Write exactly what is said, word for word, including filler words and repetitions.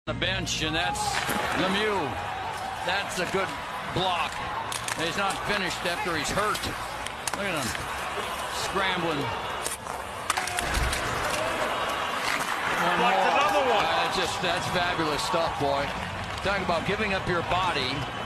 The bench, and that's Lemieux. That's a good block. He's not finished after he's hurt. Look at him scrambling. One like more. another one. Uh, just that's fabulous stuff, boy. Talking about giving up your body